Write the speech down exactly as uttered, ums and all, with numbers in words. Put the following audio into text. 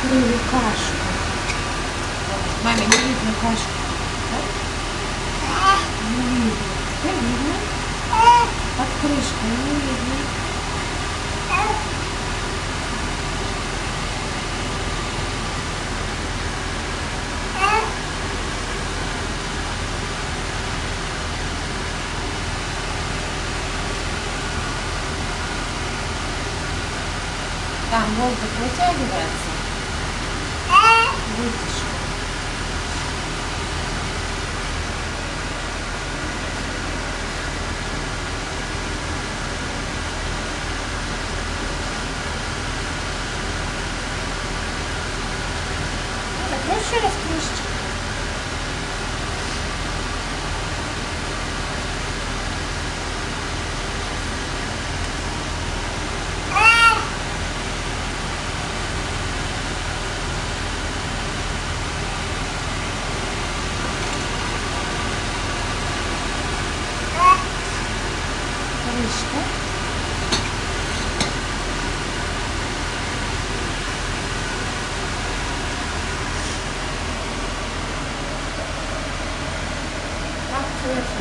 открыли кашку. Маме не видно кашку. Да? Не видно. Ты видно? Под крышкой не видно. Там воздух вытягивается. Вытяжка. Закрой еще раз крышечку. Крышка. Так,